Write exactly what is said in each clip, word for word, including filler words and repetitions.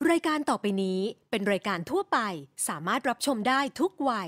รายการต่อไปนี้เป็นรายการทั่วไปสามารถรับชมได้ทุกวัย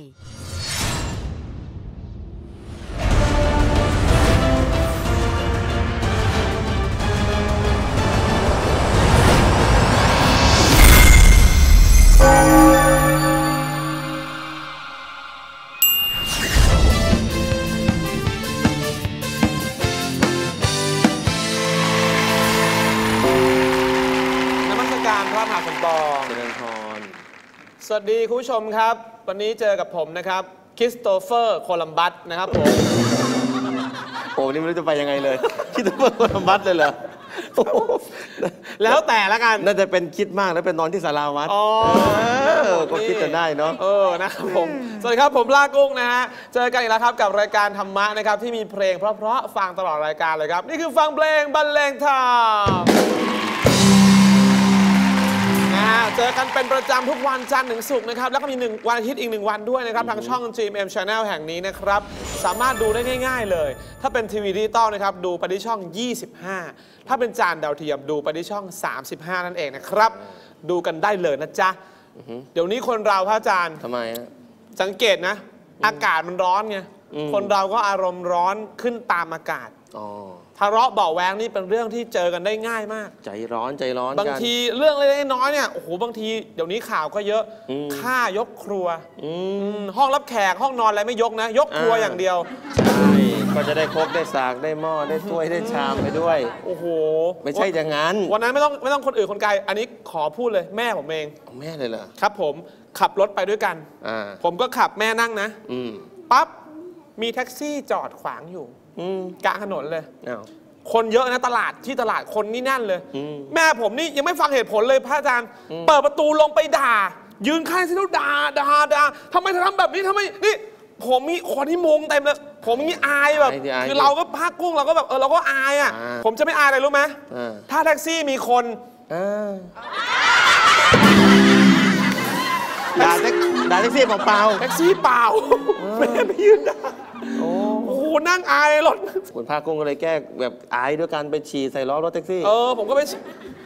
สวัสดีคุณผู้ชมครับวันนี้เจอกับผมนะครับคริสโตเฟอร์โคลัมบัสนะครับผมโอ้นี่ไม่รู้จะไปยังไงเลยคริสโตเฟอร์โคลัมบัสเลยเหรอแล้วแต่ละกันน่าจะเป็นคิดมากแล้วเป็นนอนที่ศาลาวัดอ๋อก็คิดจะได้เนาะเออนะครับผมสวัสดีครับผมลากุ้งนะฮะเจอกันอีกแล้วครับกับรายการธรรมะนะครับที่มีเพลงเพราะๆฟังตลอดรายการเลยครับนี่คือฟังเพลงบรรเลงธรรมเจอกันเป็นประจำทุกวันจันทร์ถึงศุกร์นะครับแล้วก็มีหนึ่งวันอาทิตย์อีกหนึ่งวันด้วยนะครับทางช่อง จี เอ็ม เอ็ม Channel แห่งนี้นะครับสามารถดูได้ง่ายๆเลยถ้าเป็นทีวีดิจิตอลนะครับดูไปที่ช่องยี่สิบห้าถ้าเป็นจานดาวเทียมดูไปที่ช่องสามสิบห้านั่นเองนะครับดูกันได้เลยนะจ๊ะเดี๋ยวนี้คนเราพระอาจารย์ทำไมสังเกตนะอากาศมันร้อนไงคนเราก็อารมณ์ร้อนขึ้นตามอากาศทะเลาะเบาแหวงนี่เป็นเรื่องที่เจอกันได้ง่ายมากใจร้อนใจร้อนบางทีเรื่องเล็กน้อยเนี่ยโอ้โหบางทีเดี๋ยวนี้ข่าวก็เยอะฆ่ายกครัวห้องรับแขกห้องนอนอะไรไม่ยกนะยกครัวอย่างเดียวใช่ก็จะได้ครกได้สากได้หม้อได้ถ้วยได้ชามไปด้วยโอ้โหไม่ใช่อย่างนั้นวันนั้นไม่ต้องไม่ต้องคนอื่นคนไกลอันนี้ขอพูดเลยแม่ผมเองแม่เลยเหรอครับผมขับรถไปด้วยกันผมก็ขับแม่นั่งนะปั๊บมีแท็กซี่จอดขวางอยู่กลางถนนเลยคนเยอะนะตลาดที่ตลาดคนนี่แน่นเลยแม่ผมนี่ยังไม่ฟังเหตุผลเลยพระอาจารย์เปิดประตูลงไปด่ายืนข้างที่แล้วด่าด่าด่าทำไมเธอทำแบบนี้ทำไมนี่ผมมีคนที่มุงเต็มเลยผมนี่อายแบบคือเราก็พักกุ้งเราก็แบบเออเราก็อายอ่ะผมจะไม่อายอะไรรู้ไหมถ้าแท็กซี่มีคนด่าแท็กด่าแท็กซี่เปล่าแท็กซี่เปล่าแม่ไปยืนด่าโอ้โหนั่งอายรถคุณภาคกุ้งก็เลยแก้แบบอายด้วยการไปฉี่ใส่ล้อรถแท็กซี่เออผมก็ไม่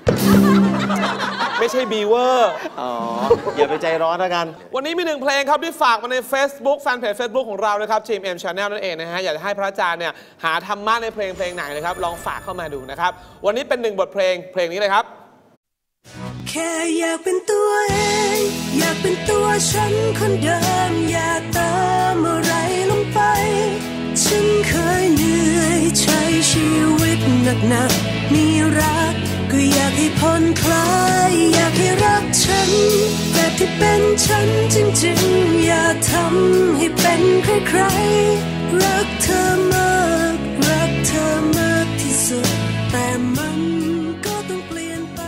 ไม่ใช่บีเวอร์อ๋ออย่าไปใจร้อนแล้วกันวันนี้มีหนึ่งเพลงครับที่ฝากมาใน Facebook แฟนเพจ Facebook ของเรานะครับ จี เอ็ม เอ็ม Channel นั่นเองนะฮะอยากจะให้พระอาจารย์เนี่ยหาธรรมะในเพลงเพลงไหนนะครับลองฝากเข้ามาดูนะครับวันนี้เป็นหนึ่งบทเพลงเพลงนี้เลยครับแค่อยากเป็นตัวเองอยากเป็นตัวฉันคนเดิมอยากเติมอะไรลงไปฉันเคยเหนื่อยใช้ชีวิตหนักๆมีรักก็อยากให้ผ่อนคลายอยากให้รักฉันแบบที่เป็นฉันจริงๆอย่าทำให้เป็นใครๆรักเธอมากรักเธอมากที่สุดแต่มันก็ต้องเปลี่ยนไป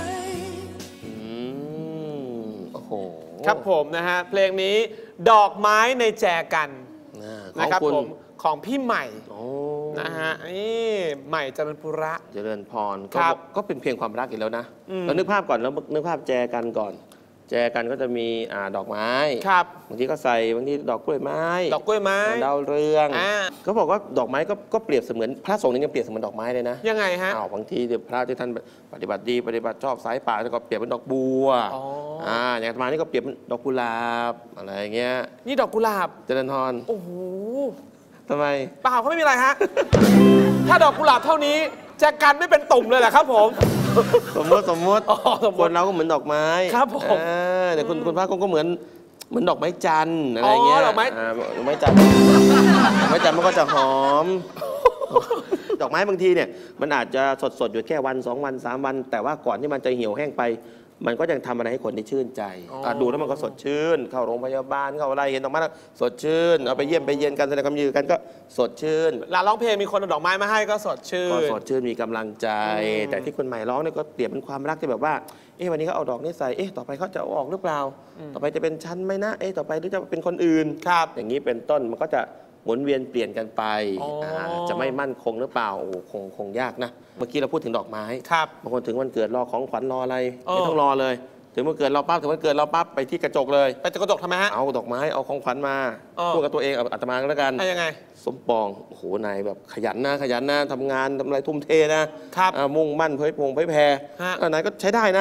ครับผมนะฮะเพลงนี้ดอกไม้ในแจกันนะครับผมของพี่ใหม่นะฮะนี่ใหม่เจริญปุระเจริญพรก็เป็นเพลงความรักอีกแล้วนะเรานึกภาพก่อนแล้วนึกภาพแจกันก่อนแจกันก็จะมีดอกไม้บางทีก็ใส่บางทีดอกกล้วยไม้ดอกกล้วยไม้ดาวเรืองเขาบอกว่าดอกไม้ก็เปรียบเสมือนพระสงฆ์นี่ยังเปรียบเสมือนดอกไม้เลยนะยังไงฮะอ้าวบางทีเดี๋ยวพระที่ท่านปฏิบัติดีปฏิบัติชอบสายป่าแล้วก็เปรียบเป็นดอกบัวอ่าอย่างมานี่ก็เปรียบเป็นดอกกุหลาบอะไรอย่างเงี้ยนี่ดอกกุหลาบเจริญพรโอ้โหทำไมเปล่าเขาไม่มีอะไรฮะถ้าดอกกุหลาบเท่านี้แจกันไม่เป็นตุ่มเลยแหละครับผมสมมติสมมติคนเราก็เหมือนดอกไม้ครับผมเดี๋ยวคุณคุณพระก็เหมือนเหมือนดอกไม้จันทร์อะไรเงี้ยดอกไม้ดอกไม้จันทร์ดอกไม้จันทร์มันก็จะหอมดอกไม้บางทีเนี่ยมันอาจจะสดสดอยู่แค่วันสองวันสามวันแต่ว่าก่อนที่มันจะเหี่ยวแห้งไปมันก็ยังทำอะไรให้คนได้ชื่นใจดูแล้วมันก็สดชื่นเข้าโรงพยาบาลเข้าอะไรเห็นดอกไม้สดชื่นเอาไปเยี่ยมไปเยียนกันแสดงความยินดีกันก็สดชื่นแล้วร้องเพลงมีคนเอาดอกไม้มาให้ก็สดชื่นก็สดชื่นมีกำลังใจแต่ที่คนใหม่ร้องเนี่ยก็เปรียบเป็นความรักที่แบบว่าเอ๊ะวันนี้เขาเอาดอกนี้ใส่เอ๊ะต่อไปเขาจะเอาออกหรือเปล่าต่อไปจะเป็นชั้นไหมนะเอ๊ะต่อไปหรือจะเป็นคนอื่นครับอย่างนี้เป็นต้นมันก็จะหมุนเวียนเปลี่ยนกันไปจะไม่มั่นคงหรือเปล่าโอ้คงคงยากนะเมื่อกี้เราพูดถึงดอกไม้บางคนถึงวันเกิดรอของขวัญรออะไรไม่ต้องรอเลยถึงวันเกิดเราปั๊บถึงวันเกิดเราปั๊บไปที่กระจกเลยไปกระจกทำไมฮะเอาดอกไม้เอาของขวัญมาพูดกับตัวเองอาตมาก็แล้วกันยังไงสมปองโอ้โหนายแบบขยันนะขยันนะทำงานทำอะไรทุ่มเทนะครับมุ่งมั่นเผยพงเผยแพร่นายก็ใช้ได้นะ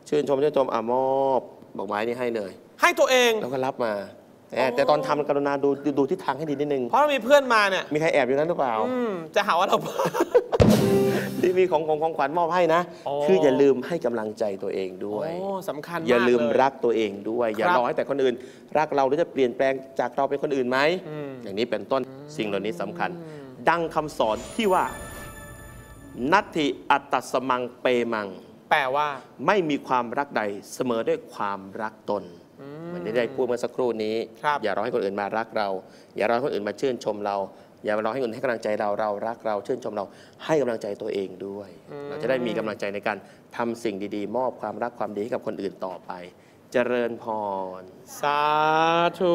ชื่นชมชื่นชมอ่ะมอบดอกไม้นี่ให้เลยให้ตัวเองแล้วก็รับมาแต่แต่ตอนทำกรุณาดูดูทิศทางให้ดีนิดนึงเพราะมีเพื่อนมาเนี่ยมีใครแอบอยู่นั้นหรือเปล่าจะหาว่าเราที่มีของของของขวัญมอบให้นะคืออย่าลืมให้กำลังใจตัวเองด้วยสำคัญมากอย่าลืมรักตัวเองด้วยอย่ารอให้แต่คนอื่นรักเราหรือจะเปลี่ยนแปลงจากเราเป็นคนอื่นไหมอย่างนี้เป็นต้นสิ่งเหล่านี้สำคัญดังคำสอนที่ว่านัตถิอัตตสมังเปมังแปลว่าไม่มีความรักใดเสมอด้วยความรักตนเหมือนที่ได้พูดเมื่อสักครู่นี้อย่ารอให้คนอื่นมารักเราอย่ารอให้คนอื่นมาชื่นชมเราอย่ารอให้คนอื่นให้กำลังใจเราเรารักเราชื่นชมเราให้กำลังใจตัวเองด้วยเราจะได้มีกำลังใจในการทำสิ่งดีๆมอบความรักความดีให้กับคนอื่นต่อไปเจริญพรสาธุ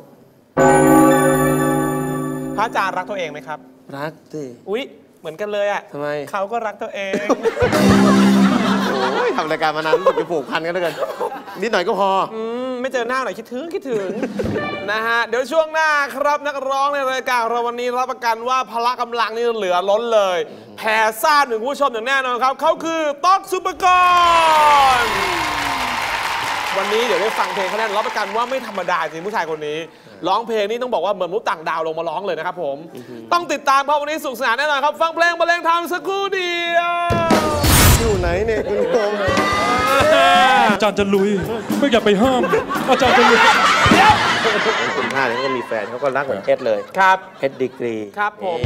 พระอาจารย์รักตัวเองไหมครับรักสิอุ๊ยเหมือนกันเลยอ่ะทำไมเขาก็รักตัวเองโอ้ยทำรายการมานานไปผูกพันกันแล้วกันนิดหน่อยก็พออืมไม่เจอหน้าหน่อยคิดถึงคิดถึงนะฮะเดี๋ยวช่วงหน้าครับนักร้องในรายการเราวันนี้รับประกันว่าพละกำลังนี่เหลือล้นเลยแผ่ซ่านถึงผู้ชมอย่างแน่นอนครับเขาคือต๊อกซุปกรวันนี้เดี๋ยวได้ฟังเพลงเขาแน่นรับประกันว่าไม่ธรรมดาจริงผู้ชายคนนี้ร้องเพลงนี้ต้องบอกว่าเหมือนมนุษย์ต่างดาวลงมาร้องเลยนะครับผมต้องติดตามเพราะวันนี้สุขสนานแน่นอนครับฟังเพลงบรรเลงธรรมสักครู่เดียวอยู่ไหนเนี่ยคุณผู้ชมอาจารย์จะลุยไม่อยากไปห้ามอาจารย์จะลุยคุณพ่าเนี่ยเขาก็มีแฟนเขาก็รักเหมือนเพชรเลยครับเพชรดีกรีครับผม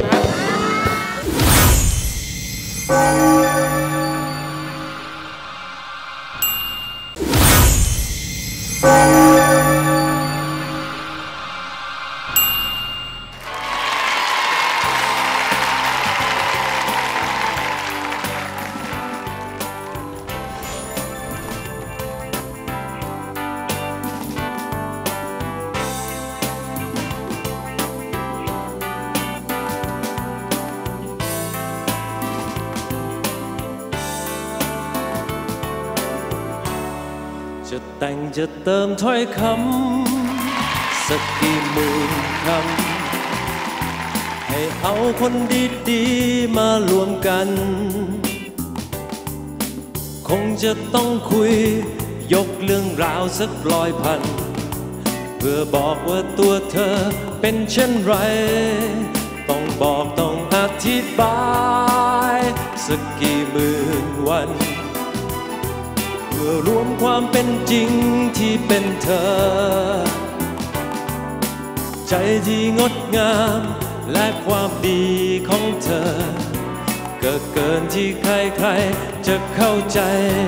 จะแต่งจะเติมถ้อยคำสักกี่หมื่นคำให้เอาคนดีๆมารวมกันคงจะต้องคุยยกเรื่องราวสักร้อยพันเพื่อบอกว่าตัวเธอเป็นเช่นไรต้องบอกต้องอธิบายสักกี่หมื่นวันเพื่อรวมความเป็นจริงที่เป็นเธอใจที่งดงามและความดีของเธอเกิดเกินที่ใครๆจะเข้าใจ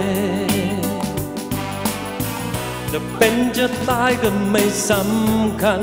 จะเป็นจะตายก็ไม่สำคัญ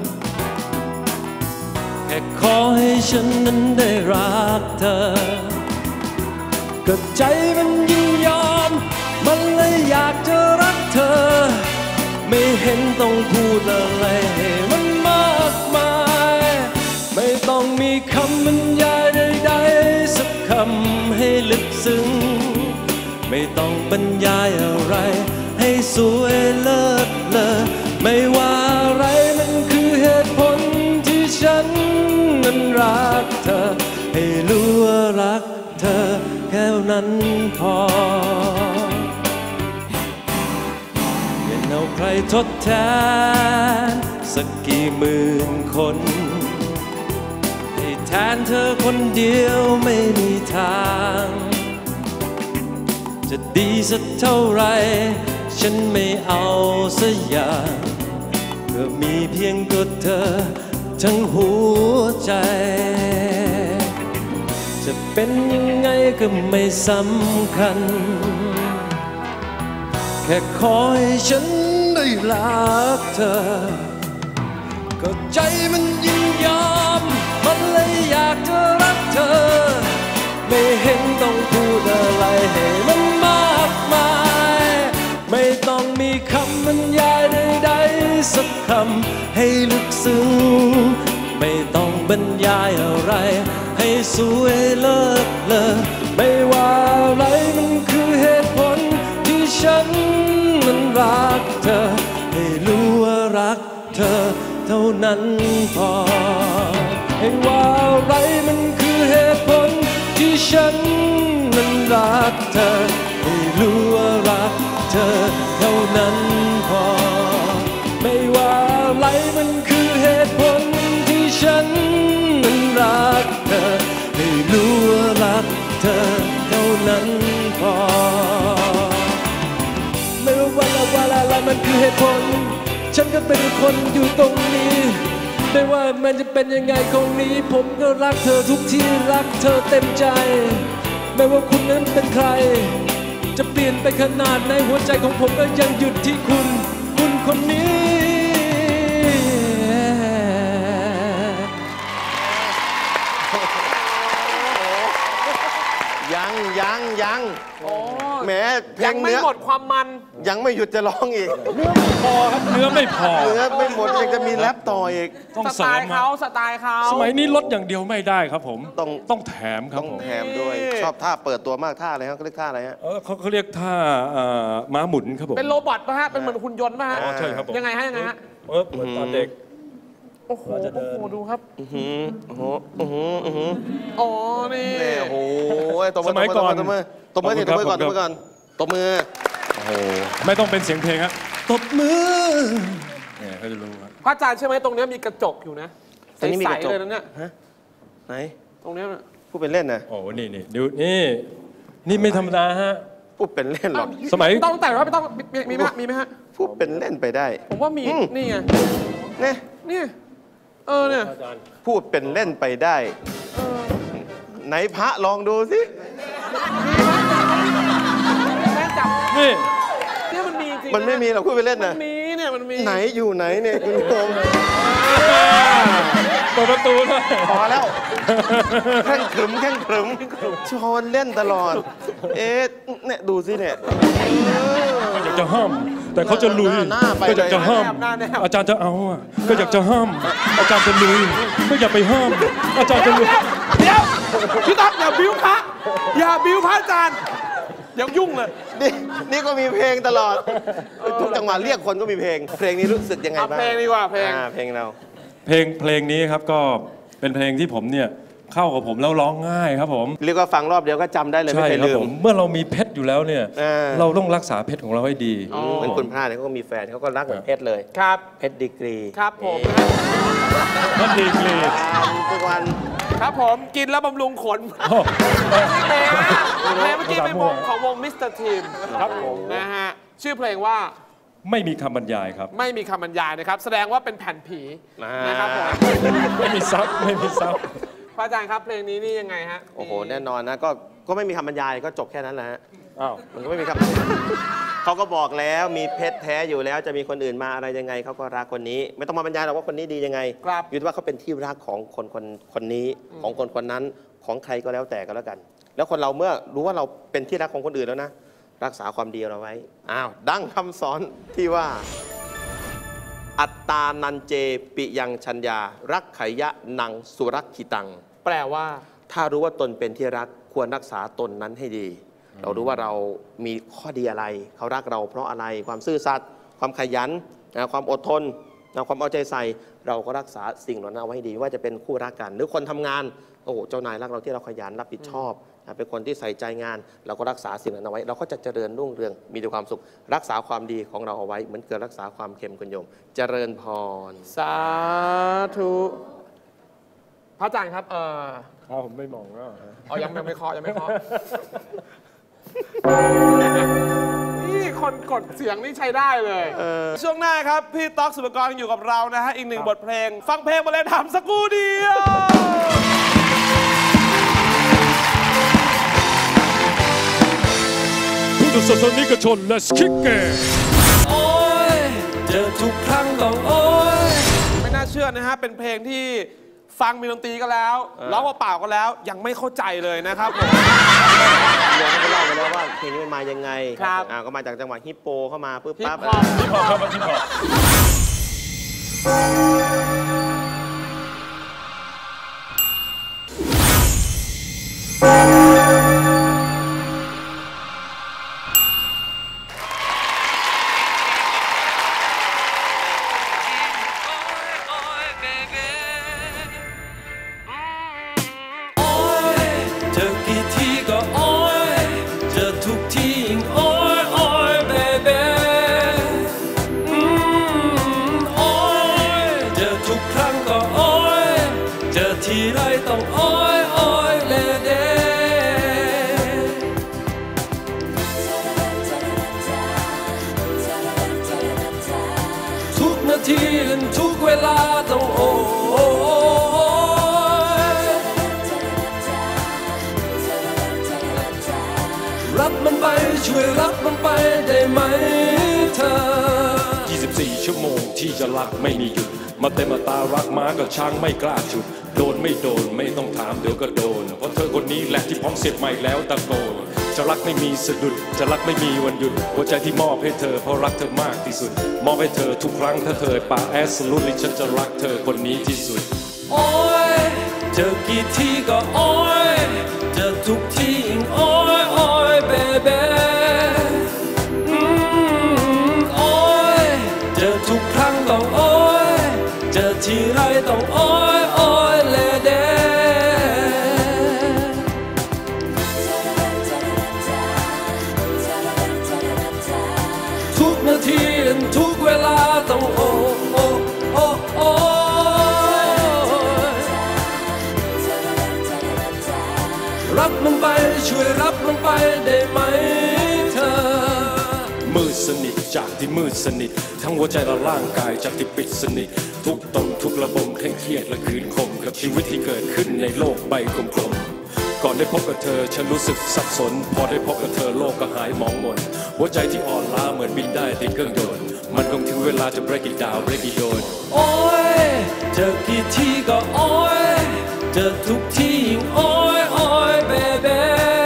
แค่ขอให้ฉันนั้นได้รักเธอก็ใจมันยินยอมมันเลยอยากจะรักเธอไม่เห็นต้องพูดอะไรให้มันมากมายไม่ต้องมีคำบรรยายใดๆสักคำให้ลึกซึ้งไม่ต้องบรรยายอะไรให้สวยเลิศเลอไม่ว่าอะไรมันคือเหตุผลที่ฉันนั้นรักเธอให้รู้ว่ารักเธอแค่นั้นพออย่าเอาใครทดแทนสักกี่หมื่นคนให้แทนเธอคนเดียวไม่มีทางจะดีสักเท่าไรฉันไม่เอาสักอย่างเพื่อมีเพียงตัวเธอทั้งหัวใจจะเป็นยังไงก็ไม่สำคัญแค่ขอให้ฉันได้รักเธอก็ใจมันยินยอมมันเลยอยากจะรักเธอไม่เห็นต้องพูดอะไรให้มันมากมายไม่ต้องมีคำบรรยายใดๆสักคำให้ลึกซึ้งไม่ต้องบรรยายอะไรให้สวยเลิศเลอไม่ว่าอะไรมันคือเหตุผลที่ฉันนั้นรักเธอให้รู้ว่ารักเธอเท่านั้นพอให้ว่าอะไรมันคือเหตุผลที่ฉันนั้นรักเธอให้รู้ว่ารักเธอเท่านั้นพอไม่ว่าอะไรมันคือเหตุผลที่ฉันนั้นรักเธอให้รู้ว่ารักเธอเท่านั้นพอไม่ว่าว่าอะไรมันคือเหตุผลฉันก็เป็นคนอยู่ตรงนี้ไม่ว่ามันจะเป็นยังไงคงนี้ผมก็รักเธอทุกที่รักเธอเต็มใจไม่ว่าคุณนั้นเป็นใครจะเปลี่ยนไปขนาดไหนหัวใจของผมก็ยังหยุดที่คุณคุณคนนี้ยังยังยังแหมเพลยังงไม่เนื้อหมดความมันยังไม่หยุดจะร้องอีกพอครับเนื้อไม่พอเนื้อไม่หมดยังจะมีแรปต่ออีกต้องสเสไตริมล์เขาสไตล์เขาสมัยนี้ลดอย่างเดียวไม่ได้ครับผมต้องต้องแถมครับต้องผมแถมด้วยชอบท่าเปิดตัวมากท่าอะไรฮะเขาเรียกท่าอะไรฮะเออเขาเขาเรียกท่าเอ่อม้าหมุนครับผมเป็นโรบอทป่ะฮะเป็นเหมือนหุ่นยนต์ป่ะฮะอ๋อใช่ครับผมยังไงฮะยังไงฮะเออเหมือนตอนเด็กโอ้โหเราจะเดินโอ้โหดูครับอือหือโอ้โหอือหืออือหืออ๋อนี่แน่โอ้โหตบมือสมัยก่อนตบมือตบมือตบมือตบมือก่อนตบมือก่อนตบมือโอ้โหไม่ต้องเป็นเสียงเพลงครับตบมือเนี่ยเขาจะรู้ครับพระอาจารย์ใช่ไหมตรงเนี้ยมีกระจกอยู่นะตรงนี้มีกระจกใสๆเลยนะเนี่ยฮะไหนตรงเนี้ยน่ะพูดเป็นเล่นนะโอ้นี่นี่ดูนี่นี่ไม่ธรรมดาฮะพูดเป็นเล่นหรอกสมัยต้องแต่งว่าไม่ต้องมีมีไหมฮะมีไหมฮะพูดเป็นเล่นไปได้ผมว่ามีอืมนี่ไงเนี่ยนี่เออเนี่ยพูดเป็นเล่นไปได้ไหนพระลองดูสิแม่จับนี่เนี่ยมันมีจริงมันไม่มีหรอกพูดเป็นเล่นมันะนมีเนี่ยมันมีไหนอยู่ไหนเนี่ยคุณผู้ชมเปิดประตูเลยพอแล้วแข่งขรึมแข่งขรึมชอนเล่นตลอด เอ๊ะเนี่ยดูสิเนี่ยก็อยากจะห้ามแต่เขาจะลุยหน้าไปก็อยากจะห้ามหน้าแนบอาจารย์จะเอาอะก็อยากจะห้าม อาจารย์จะลุยก็อย่าไปห้าม อาจารย์จะลุยเดี๋ยวพี่ต๊อกอย่าบิ้วพระอย่าบิ้วพระอาจารย์เดี๋ยวยุ่งเลยนี่นี่ก็มีเพลงตลอดทุกจังหวะเรียกคนก็มีเพลง เพลงนี้รู้สึกยังไงเอาบ้างเพลงดีกว่าเพลงอ่าเพลงเราเพลงเพลงนี้ครับก็เป็นเพลงที่ผมเนี่ยเข้ากับผมแล้วร้องง่ายครับผมเรียกว่าฟังรอบเดียวก็จำได้เลยไม่ใช่เคยครับลืผม มเมื่อเรามีเพชรอยู่แล้วเนี่ยอ่าเราต้องรักษาเพชรของเราให้ดีเหมือนคุณพระเนี่ยเขาก็มีแฟนเขาก็รักเหมือนเพชรเลยครับเพชรดีกรีครับผมนั่นดีกรีทุกวันครับผมกินแล้วบำรุงขนโอ้เพลงเพลงเมื่อกี้เป็นวงของวงมิสเตอร์ทีมครับผมนะฮะชื่อเพลงว่าไม่มีคำบรรยายครับไม่มีคำบรรยายนะครับ แสดงว่าเป็นแผ่นผีนะครับผมไม่มีซับไม่มีซับพระอาจารย์ครับเพลงนี้นี่ยังไงฮะโอ้โหแน่นอนนะก็ก็ไม่มีคำบรรยายก็จบแค่นั้นแหละฮะอ้าวมันก็ไม่มีคำ เขาก็บอกแล้วมีเพชรแท้อยู่แล้วจะมีคนอื่นมาอะไรยังไงเขาก็รักคนนี้ ไม่ต้องมาบรรยายหรอกว่าคนนี้ดียังไงครับอยู่ที่ว่าเขาเป็นที่รักของคนคนคนนี้ของคนคนนั้นของใครก็แล้วแต่ก็แล้วกัน แล้วคนเราเมื่อรู้ว่าเราเป็นที่รักของคนอื่นแล้วนะรักษาความดีเราไว้อ้าวดังคำสอนที่ว่า อัตตานันเจปิยังชัญญารักไขยะนังสุรักขิตังแปลว่าถ้ารู้ว่าตนเป็นที่รักควรรักษาตนนั้นให้ดี เรารู้ว่าเรามีข้อดีอะไร เขารักเราเพราะอะไรความซื่อสัตย์ความขยันนะความอดทนนะความเอาใจใส่ เราก็รักษาสิ่งเหล่านั้นเอาไว้ให้ดีว่าจะเป็นคู่รักกัน หรือคนทำงานโอ้โหเจ้านายรักเราที่เราขยันรับผิดชอบนะเป็นคนที่ใส่ใจงาน เราก็รักษาสิ่งนั้นเอาไว้ เราก็จะเจริญรุ่งเรืองมีแต่ความสุข รักษาความดีของเราเอาไว้เหมือนเกิดรักษาความเค็มคุณโยม เจริญพรสาธุพระอาจารย์ครับเอออ้าวผมไม่มองแล้วอ๋อยังยังไม่เคาะยังไม่เคาะนี่คนกดเสียงนี่ใช้ได้เลยช่วงหน้าครับพี่ต๊อกสุภกรอยู่กับเรานะฮะอีกหนึ่งบทเพลง ฟังเพลงมาเลยทำสักครู่เดียวพุทธศาสนิกชน Let's kick it โอ้ยเจอทุกครั้งต้องโอ้ยไม่น่าเชื่อนะฮะเป็นเพลงที่ฟังมีดนตรีก็แล้วร้องเปล่าๆก็แล้วยังไม่เข้าใจเลยนะครับผมโยมก็เล่าไปแล้วว่าเพลงนี้มันมายังไงครับอ่าก็มาจากจังหวะฮิปโปเข้ามาปุ๊บฮิปปั๊บฮอปที่บอกครับที่บอกเจอกี่ทีก็โอ้ยเจอทุกทียิ่งโอ้ยโอ้ยเบเบทีกันทุกเวลาต้องโอ้รับมันไปช่วยรับมันไปได้ไหมเธอยี่สิบสี่ชั่วโมงที่จะรักไม่มีหยุดมาเต็มมาตารักม้ากับช้างไม่กล้าฉุดโดนไม่โดนไม่ต้องถามเดี๋ยวก็โดนเพราะเธอคนนี้แหละที่พร้อมเสร็จใหม่แล้วตะโกนจะรักไม่มีสะดุดจะรักไม่มีวันหยุดหัวใจที่มอบให้เธอเพราะรักเธอมากที่สุดมอบให้เธอทุกครั้งถ้าเธอป่าแอสลุลิฉันจะรักเธอคนนี้ที่สุดโอ้ยเจอกี่ทีก็โอ้ยเจอทุกทียิ่งโอ้ยโอ้ยเบเบ้โอ้ยเจอทุกครั้งต้องโอ้ยเจอทีไรต้องโอ้ยโอ้ยเลเดทุกนาทีทุกเวลาต้องโอ้โอ้โอ้โอ้รับมันไปช่วยรับมันไปได้ไหมเธอมืดสนิทจากที่มืดสนิททั้งหัวใจและร่างกายจากที่ปิดสนิททุกตนทุกระบบเคร่งเครียดและคืนคมกับชีวิตที่เกิดขึ้นในโลกใบกลมๆก่อนได้พบกับเธอฉันรู้สึกสับสนพอได้พบกับเธอโลกก็หายมองมนหัวใจที่อ่อนล้าเหมือนบินได้ติดเครื่องยนต์มันคงถึงเวลาจะ break it down break it down โอ้ยเจอกี่ทีก็โอ้ยเจอทุกทียิ่งโอ้ยโอ้ยเบเบ้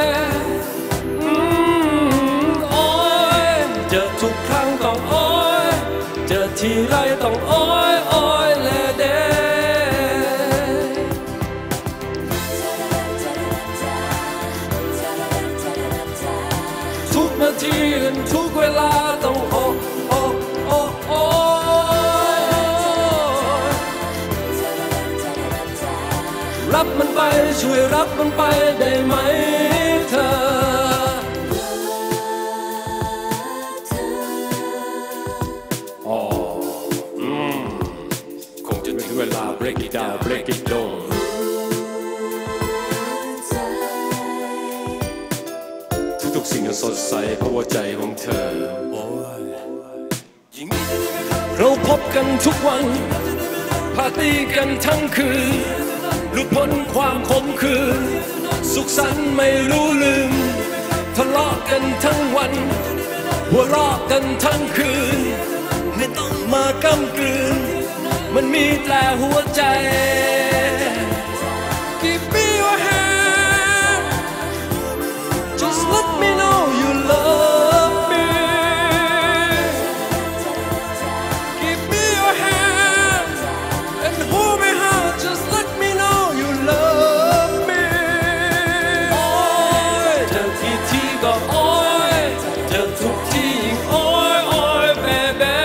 โอ้ยเจอทุกครั้งต้องโอ้ยเจอทีไรต้องโอ้ยโอ้ยเลเดทุกนาทีทุกเวลาต้องโอ้โอ้โอ้โอ้รับมันไปช่วยรับมันไปได้ไหมเธออ๋ออืมคงจะถึงเวลา break it down break it down ทุกๆสิ่งจะสดใสเพราะหัวใจของเธอเราพบกันทุกวันปาร์ตี้กันทั้งคืนหลุดพ้นความขมขื่นสุขสันต์ไม่รู้ลืมทะเลาะกันทั้งวันหัวเราะกันทั้งคืนไม่ต้องมากำกลืนมันมีแต่หัวใจ Give me your hand Just let me know you love me Give me your hand and hold me hard Just let me know you love me โอ้ยเจอกี่ทีก็โอ้ยเจอทุกทียิ่งโอ้ยโอ้ยเบเบ้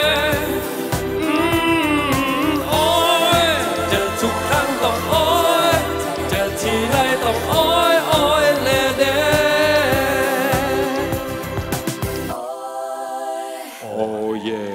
โอ้ยเจอทุกครั้งต้องโอ้ยเจอทีไรต้องโอ้ยโอ้ยเลเดโอ้เย่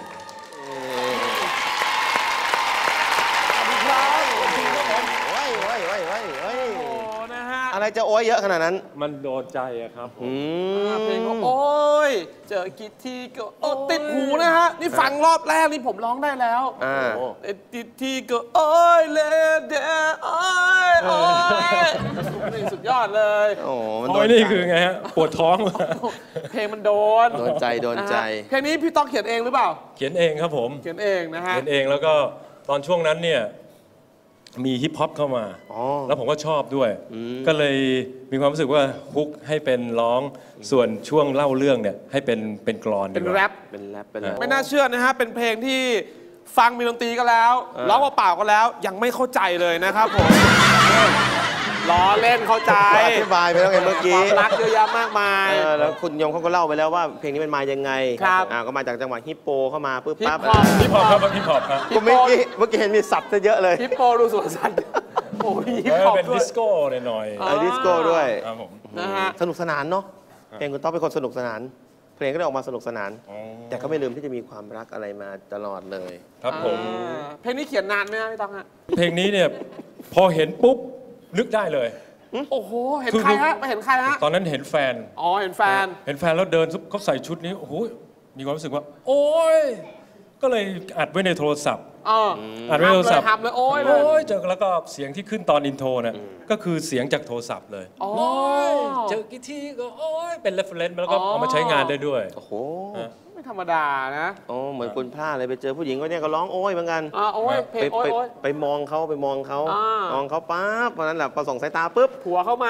โอ้ยโอ้ยโอ้ยโอ้ยโอ้ยโอ้นะฮะอะไรจะโอ้ยเยอะขนาดนั้นมันโดนใจอะครับผมอืมเพลงก็โอ้ยเจอกี่ทีก็โอ้ติดหูนะฮะนี่ฟังรอบแรกนี่ผมร้องได้แล้วอ่าติดทีก็โอ้ยเลเดโอ้ยโอ้ยนี่สุดยอดเลยโอ้มันโอ้โดยนนี่ใจคือไงฮะปวดท้องเพลงมันโดนโดนใจโดนใจะฮะเพลงนี้พี่ต๊อกเขียนเองหรือเปล่าเขียนเองครับผมเขียนเองนะฮะเขียนเองแล้วก็ตอนช่วงนั้นเนี่ยมีฮิปฮอปเข้ามาอ๋อแล้วผมก็ชอบด้วยอืมก็เลยมีความรู้สึกว่าฮุกให้เป็นร้องส่วนช่วงเล่าเรื่องเนี่ยให้เป็นเป็นกลอนเป็นดีกว่าแรปเป็นแรปเป็นแรปไม่น่าเชื่อนะฮะเป็นเพลงที่ฟังมีดนตรีก็แล้วอ่าร้องเปล่าๆก็แล้วยังไม่เข้าใจเลยนะครับผมล้อเล่นเข้าใจอธิบายไปแล้วไงเมื่อคกี้วามรักเยอะแยะมากมายเออแล้วคุณยงเขาก็เล่าไปแล้วว่าเพลงนี้มันมายังไงครับอ่าก็มาจากจังหวะฮิปโปเข้ามาปุ๊บฮิปปั๊บฮอปฮิปฮอปครับฮิปฮอปครับก็เมื่อกี้เมื่อกี้เห็นมีสับซะเยอะเลยฮิปโปดูสวนสัตว์โอ้ยฮิปเอฮออปเป็นด้วดิยสโก้หน่อยอ๋อไอดิสโก้ด้วยๆครับผมนะฮะสนุกสนานเนาะเพลงคุณต๊อบเป็นคนสนุกสนาน เพลงก็ได้ออกมาสนุกสนานอ๋อแต่ก็ไม่ลืมที่จะมีความรักอะไรมาตลอดเลยครับผมอ่าเพลงนี้เขียนนานไหมฮะพี่ต้องฮะเพลงนี้เนี่ยพอเห็นปุ๊บนึกได้เลยโอ้โหเห็นคือใครฮะไปเห็นใครฮะตอนนั้นเห็นแฟนอ๋อเห็นแฟนเห็นแฟนแล้วเดินเขาใส่ชุดนี้โอ้โหมีความรู้สึกว่า โอ๊ยก็เลยอัดไว้ในโทรศัพท์อ๋ออัดไว้ในโทรศัพท์ทำเลยโอ้ยเลยโอ้ยเจอแล้วก็เสียงที่ขึ้นตอนอินโทรเนี่ยก็คือเสียงจากโทรศัพท์เลยอ๋อโอ้ยเจอกี่ทีก็โอ้ยเป็น reference แล้วก็เอามาใช้งานได้ด้วยโอ้โหไม่ธรรมดานะโอ้เหมือนคุณพลาดเลยไปเจอผู้หญิงคนนี้ก็ร้องโอ้ยเหมือนกันอ่าโอ้ยเพลไปงโอ้ยไปโอ้ยไปมองเขาไปมองเขาอ่ามองเขาปั๊บเพราะนั้นแหละพอส่องสายตาปุ๊บผัวเข้ามา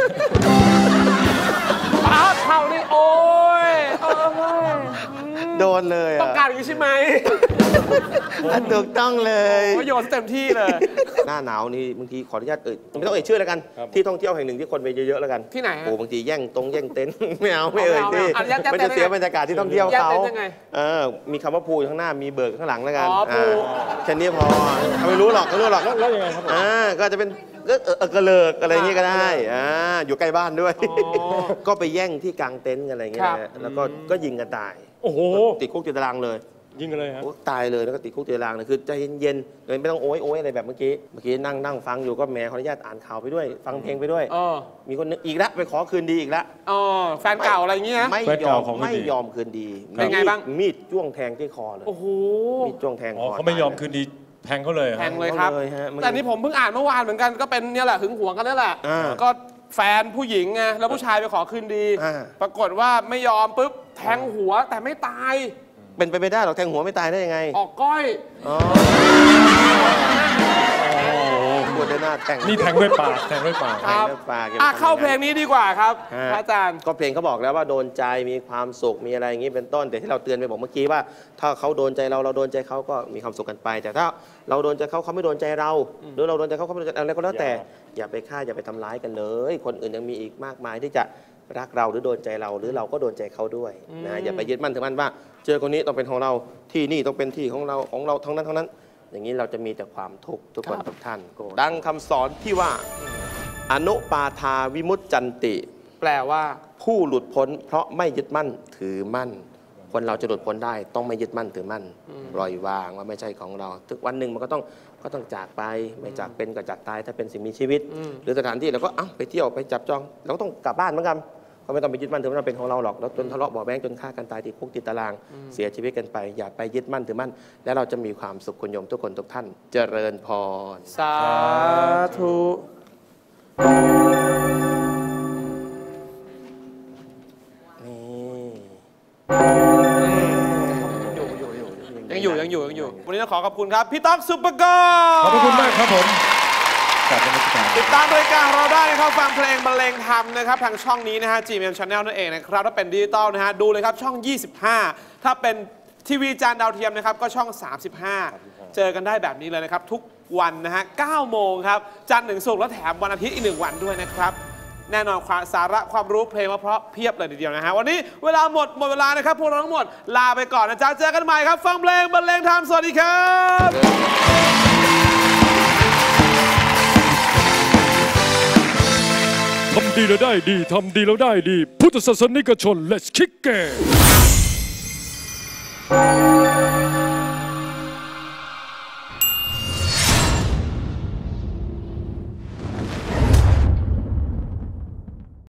ป้าเท่านี่โอ้ยโอ้ยโดนเลยต้องการอย่างนี้ใช่ไหมอ่ะถูกต้องเลยโอ้ยโยนเต็มที่เลยหน้าหนาวนี่บางทีขออนุญาตเอ่ยไม่ต้องเอ่ยชื่อแล้วกันครับที่ท่องเที่ยวแห่งหนึ่งที่คนไปเยอะๆแล้วกันที่ไหนฮะโอ้บางทีแย่งตรงแย่งเต็นท์ ไม่เอาไม่เอ่ยไม่ที่เอาไม่เอาอ่ะยัดยัดมันจะเต็นท์เสียยังไงบรรยากาศที่ท่องเที่ยวยัดเขาเต็นท์ยังไงเออมีคำว่าภูอยู่ข้างหน้ามีเบิร์กข้างหลังแล้วกันอ๋อภูาแค่นี้พอเขาไม่รู้หรอกเขาไม่รู้หรอกแล้วยังไงครับผมอ่าก็จะเป็นเออเออเออกระเลิกอะไรอย่างงี้ก็ได้อ่าอยู่ใกล้บ้านด้วยอ๋อก็ไปแย่งที่กลางเต็นท์กันอะไรอย่างเงี้ยครับนะแล้วก็ก็ยิงกันตายโอ้โหติดคุกติดตารางเลยยิงกันเลยครับโอ้ตายเลยแล้วก็ติดคุกติดตารางเลยคือใจเย็นๆเลยไม่ต้องโอยโอยอะไรแบบเมื่อกี้เมื่อกี้นั่งนั่งฟังอยู่ก็แหมขออนุญาตอ่านข่าวไปด้วย ฟังเพลงไปด้วยเออมีคนนึงอีกแล้วไปขอคืนดีอีกแล้วอ๋อแฟนเก่าอะไรอย่างเงี้ยไม่แฟนยอเก่าม ของคืนดีไม่ยอมคืนดีเป็นไงบ้างมีดจ้วงแทงที่คอเลยโอ้โหมีดจ้วงแทงคอ๋ออเขาไม่ยอมคืนดีแทงเขาเลยเหรอแทงเลยครับเลยฮะเมื่อกี้แต่นี่ผมเพิ่งอ่านเมื่อวานเหมือนกันก็เป็นเนี่ยแหละหึงหวงกันนี่แหละอ่าก็แฟนผู้หญิงไงแล้วผู้ชายไปขอคืนดีอ่าปรากฏว่าไม่ยอมปุ๊บแทงหัวแต่ไม่ตายเป็นไปไม่ได้หรอกแทงหัวไม่ตายได้ยังไงออกก้อยอ๋อปวดได้หน้าแทงนี่แทงด้วยปากแทงด้วยปากครับแทงด้วยปากอ่ะเข้าเพลงนี้ดีกว่าครับฮะพระอาจารย์ก็เพลงเขาบอกแล้วว่าโดนใจมีความสุขมีอะไรอย่างนี้เป็นต้นแต่ที่เราเตือนไปบอกเมื่อกี้ว่า ถ้าเขาโดนใจเราเราโดนใจเขาก็มีความสุขกันไป แต่ถ้าเราโดนใจเขาเขาไม่โดนใจเรา หรือเราโดนใจเขาเขาไม่โดนใจอะไรก็แล้วแต่อย่าไปฆ่าอย่าไปทำร้ายกันเลย คนอื่นยังมีอีกมากมายที่จะรักเราหรือโดนใจเราหรือเราก็โดนใจเขาด้วยนะอย่าไปยึดมั่นถือมั่นว่า เจอคนนี้ต้องเป็นของเราที่นี่ต้องเป็นที่ของเราของเราทั้งนั้นทั้งนั้น อย่างนี้เราจะมีแต่ความทุกข์ทุกคนทุกท่านดังคำสอนที่ว่าอนุปาทาวิมุตจันติแปลว่าผู้หลุดพ้นเพราะไม่ยึดมั่นถือมั่น คนเราจะหลุดพ้นได้ต้องไม่ยึดมั่นถือมั่นปล่อยวางว่าไม่ใช่ของเราถึงวันหนึ่งมันก็ต้องก็ต้องจากไปไม่จากเป็นก็จากตายถ้าเป็นสิ่งมีชีวิต หรือสถานที่เราก็เอ้าไปเที่ยวไปจับจองเราก็ต้องกลับบ้านเหมือนกันก็ไม่ต้องไปยึดมั่นถือมั่นว่าเป็นของเราหรอกแล้วจนทะเลาะเบาะแว้งจนฆ่ากันตายติดคุกติดตารางเสียชีวิตกันไป อย่าไปยึดมั่นถือมั่นแล้วเราจะมีความสุขคุณโยมทุกคนทุกท่านเจริญพรสาธุนี่ยังอยู่ยังอยู่ยังอยู่ วันนี้ต้องขอขอบคุณครับพี่ต๊อกซุปเปอร์กอขอบพระคุณมากครับผมกราบนมัสการติดตามรายการเราได้นะครับฟังเพลงบรรเลงธรรมนะครับทางช่องนี้นะฮะ จี เอ็ม Channel นั่นเองนะครับถ้าเป็นดิจิตอลนะฮะดูเลยครับช่อง ยี่สิบห้า ถ้าเป็นทีวีจานดาวเทียมนะครับก็ช่อง สามสิบห้า เจอกันได้แบบนี้เลยนะครับทุกวันนะฮะ เก้าโมงครับจันทร์ถึงศุกร์และแถมวันอาทิตย์อีกหนึ่งวันด้วยนะครับแน่นอนความสาระความรู้เพลงเพราะๆเพียบเลยทีเดียวนะฮะวันนี้เวลาหมดหมดเวลานะครับพวกเราทั้งหมดลาไปก่อนนะจ๊ะเจอกันใหม่ครับฟังเพลงบรรเลงธรรมสวัสดีครับทำดีแล้วได้ดี ทำดีแล้วได้ดี พุทธศาสนิกชน let's kick it